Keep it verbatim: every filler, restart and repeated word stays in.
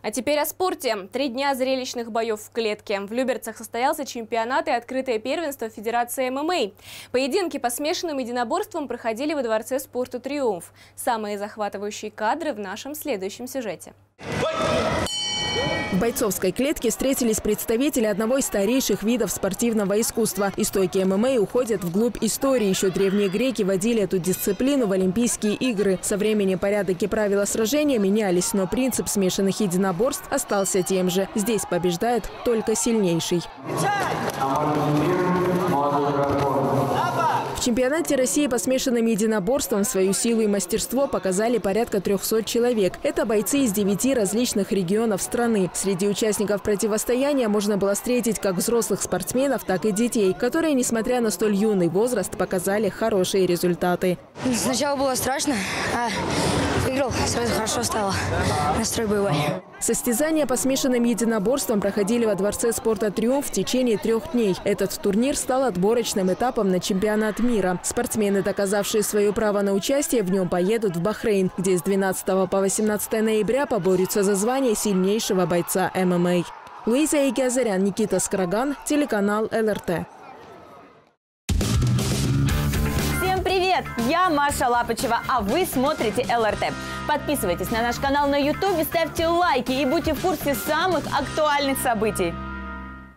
А теперь о спорте. Три дня зрелищных боев в клетке. В Люберцах состоялся чемпионат и открытое первенство Федерации эм эм а. Поединки по смешанным единоборствам проходили во Дворце спорта «Триумф». Самые захватывающие кадры в нашем следующем сюжете. В бойцовской клетке встретились представители одного из старейших видов спортивного искусства. Истоки эм эм а уходят вглубь истории. Еще древние греки водили эту дисциплину в Олимпийские игры. Со временем порядок и правила сражения менялись, но принцип смешанных единоборств остался тем же. Здесь побеждает только сильнейший. В чемпионате России по смешанным единоборствам свою силу и мастерство показали порядка трёхсот человек. Это бойцы из девяти различных регионов страны. Среди участников противостояния можно было встретить как взрослых спортсменов, так и детей, которые, несмотря на столь юный возраст, показали хорошие результаты. Сначала было страшно, а выиграл, сразу хорошо стало, настрой боевой. Состязания по смешанным единоборствам проходили во Дворце спорта «Триумф» в течение трех дней. Этот турнир стал отборочным этапом на чемпионат мира. Спортсмены, доказавшие свое право на участие в нем, поедут в Бахрейн, где с двенадцатого по восемнадцатое ноября поборются за звание сильнейшего бойца эм эм а. Луиза Игиазарян, Никита Скраган, телеканал эл эр тэ. Всем привет! Я Маша Лапочева, а вы смотрите эл эр тэ. Подписывайтесь на наш канал на ютубе, ставьте лайки и будьте в курсе самых актуальных событий.